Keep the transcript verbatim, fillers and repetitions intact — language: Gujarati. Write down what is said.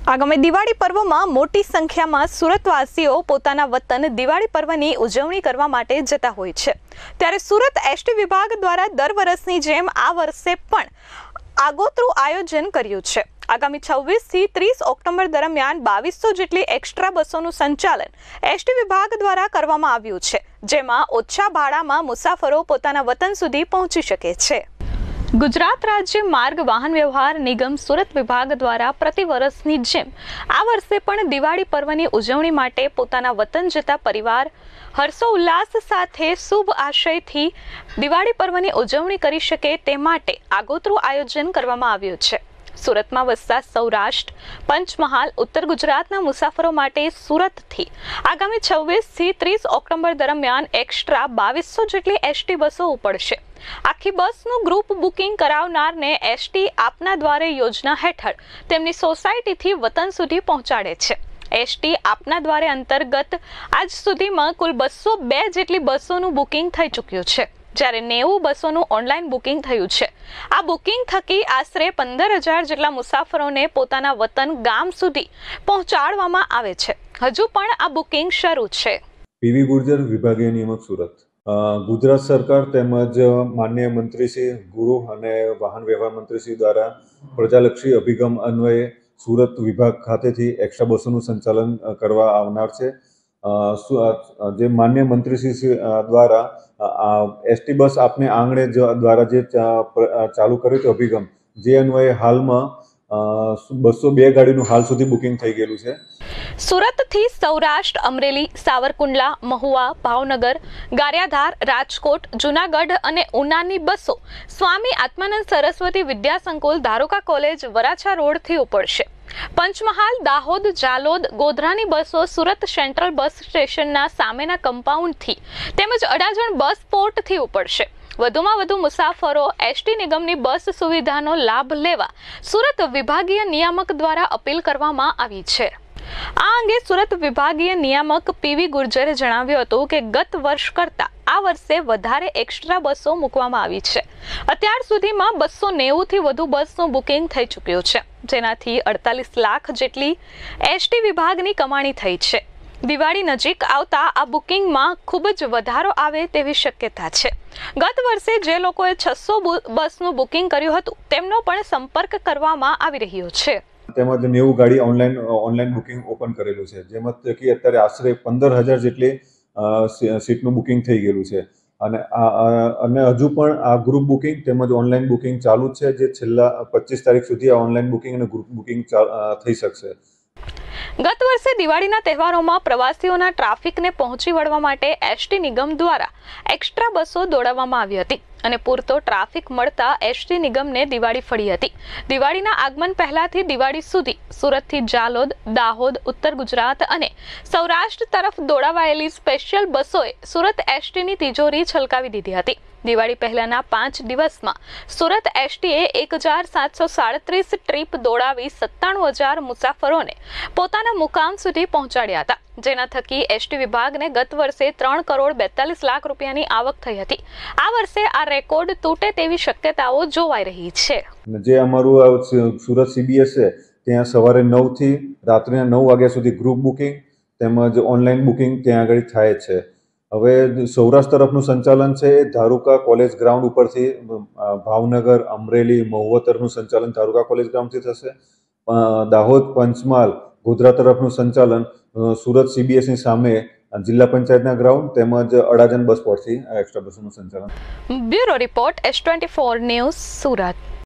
આગામી દિવાળી પર્વમાં મોટી સંખ્યામાં સુરતવાસીઓ પોતાના વતન દિવાળી પર્વની ઉજવણી કરવા માટે જતા હોય છે। ત્યારે સુરત એસટી વિભાગ દ્વારા દર વર્ષની જેમ આ વર્ષે પણ આગોતરું આયોજન કર્યું છે। આગામી છવ્વીસ થી ત્રીસ ઓક્ટોબર દરમિયાન બાવીસો જેટલી એક્સ્ટ્રા બસોનું સંચાલન એસટી વિભાગ દ્વારા કરવામાં આવ્યું છે, જેમાં ઓછા ભાડામાં મુસાફરો પોતાના વતન સુધી પહોંચી શકે છે। ગુજરાત રાજ્ય માર્ગ વાહન વ્યવહાર નિગમ સુરત વિભાગ દ્વારા પ્રતિ વર્ષની જેમ આ વર્ષે પણ દિવાળી પર્વની ઉજવણી માટે પોતાના વતન જતા પરિવાર હર્ષોલ્લાસ સાથે શુભ આશયથી દિવાળી પર્વની ઉજવણી કરી શકે તે માટે આગોતરું આયોજન કરવામાં આવ્યું છે। સુરતમાં વસતા સૌરાષ્ટ્ર, પંચમહાલ, ઉત્તર ગુજરાતના મુસાફરો માટે સુરતથી આગામી છવ્વીસ થી ત્રીસ ઓક્ટોબર દરમિયાન એક્સ્ટ્રા બાવીસો જેટલી એસટી બસો ઉપડશે। આખી બસનું ગ્રુપ બુકિંગ કરાવનારને એસટી આપના દ્વારે યોજના હેઠળ તેમની સોસાયટીથી વતન સુધી પહોંચાડે છે। એસટી આપના દ્વારે અંતર્ગત આજ સુધીમાં કુલ બસો બે જેટલી બસોનું બુકિંગ થઈ ચૂક્યું છે, જ્યારે નેવું બસોનું ઓનલાઈન બુકિંગ થયું છે। આ બુકિંગ થકી આશરે પંદર હજાર જેટલા મુસાફરોને પોતાના વતન ગામ સુધી પહોંચાડવામાં આવે છે। હજુ પણ આ બુકિંગ શરૂ છે। પીવી ગુર્જર, વિભાગીય નિયામક સુરત। ગુજરાત સરકાર તેમજ માનનીય મંત્રી શ્રી ગૃહ અને વાહન વ્યવહાર મંત્રી શ્રી દ્વારા પ્રજાલક્ષી અભિગમ અન્વયે સુરત વિભાગ ખાતેથી એક્સ્ટ્રા બસોનું સંચાલન કરવા આવનાર છે। જે માનનીય મંત્રી શ્રી દ્વારા એસટી બસ આપને આંગણે દ્વારા જે ચાલુ કર્યું છે અભિગમ, જે અન્વયે હાલમાં બસો બે ગાડીનું હાલ સુધી બુકિંગ થઈ ગયેલું છે। સુરતથી સૌરાષ્ટ્ર, અમરેલી, સાવરકુંડલા, મહુવા, ભાવનગર, ગારિયાધાર, રાજકોટ, જૂનાગઢ અને ઉનાની બસો સ્વામી આત્માનંદ સરસ્વતી વિદ્યા સંકુલ, ધારોકા કોલેજ, વરાછા રોડથી ઉપડશે। પંચમહાલ, દાહોદ, જાલોદ, ગોધરાની બસો સુરત સેન્ટ્રલ બસ સ્ટેશનના સામેના કમ્પાઉન્ડથી તેમજ અડાજણ બસ પોર્ટથી ઉપડશે। વધુમાં વધુ મુસાફરો એસટી નિગમની બસ સુવિધાનો લાભ લેવા સુરત વિભાગીય નિયામક દ્વારા અપીલ કરવામાં આવી છે। આ અંગે સુરત વિભાગીય નિયામક પીવી ગુર્જરે જણાવ્યું હતું કે ગત વર્ષ કરતા આ વર્ષે વધારે એક્સ્ટ્રા બસો મૂકવામાં આવી છે। અત્યાર સુધીમાં બસો નેવું થી વધુ બસનું બુકિંગ થઈ ચૂક્યું છે, જેનાથી અડતાલીસ લાખ જેટલી એસટી વિભાગની કમાણી થઈ છે। દિવાળી નજીક આવતા આ બુકિંગમાં ખૂબ જ વધારો આવે તેવી શક્યતા છે। ગત વર્ષે જે લોકોએ છસો બસનું બુકિંગ કર્યું હતું તેમનો પણ સંપર્ક કરવામાં આવી રહ્યો છે। તેમજ નેવું ગાડી ઓનલાઈન ઓનલાઈન બુકિંગ ઓપન કરેલું છે, જેમાં થકી અત્યારે આશરે પંદર હજાર જેટલી સીટનું બુકિંગ થઈ ગયેલું છે અને અને હજુ પણ આ ગ્રુપ બુકિંગ તેમજ ઓનલાઈન બુકિંગ ચાલુ છે, જે છેલ્લા પચીસ તારીખ સુધી આ ઓનલાઈન બુકિંગ અને ગ્રુપ બુકિંગ થઈ શકશે। ગત વર્ષે દિવાળીના તહેવારોમાં પ્રવાસીઓના ટ્રાફિકને પહોંચી વળવા માટે એસટી નિગમ દ્વારા એક્સ્ટ્રા બસો દોડાવવામાં આવી હતી અને પૂરતો ટ્રાફિક મળતા એસટી નિગમને દિવાળી ફળી હતી। દિવાળીના આગમન પહેલાથી દિવાળી સુધી સુરતથી જાલોદ, દાહોદ, ઉત્તર ગુજરાત અને સૌરાષ્ટ્ર તરફ દોડાવાયેલી સ્પેશિયલ બસોએ સુરત એસટીની તિજોરી છલકાવી દીધી હતી। દિવાળી પહેલાના પાંચ દિવસમાં સુરત એસટીએ એક હજાર સાતસો સાડત્રીસ ટ્રીપ દોડાવી સત્તાણું હજાર મુસાફરોને પોતાના મુકામ સુધી પહોંચાડ્યા હતા, જેના થકી એસટી વિભાગને ગત વર્ષે ત્રણ કરોડ બેતાલીસ લાખ રૂપિયાની આવક થઈ હતી। આ વર્ષે આ રેકોર્ડ તૂટે તેવી શક્યતાઓ જોવાઈ રહી છે। જે અમારું સુરત સીબીએસ છે, ત્યાં સવારે નવ થી રાત્રિના નવ વાગ્યા સુધી ગ્રુપ બુકિંગ તેમજ ઓનલાઈન બુકિંગ ત્યાં આગળ થાય છે। હવે સૌરાષ્ટ્ર તરફનું સંચાલન છે એ ધારુકા કોલેજ ગ્રાઉન્ડ ઉપરથી ભાવનગર, અમરેલી, મહુવા તરફનું સંચાલન ધારુકા કોલેજ ગ્રાઉન્ડથી થશે। દાહોદ, પંચમહાલ, ગોધરા તરફનું સંચાલન સુરત સીબીએસની સામે જિલ્લા પંચાયતના ગ્રાઉન્ડ તેમજ અડાજણ બસ પોર્ટથી એક્સ્ટ્રા બસોનું સંચાલન। Bureau report S twenty four news, Surat.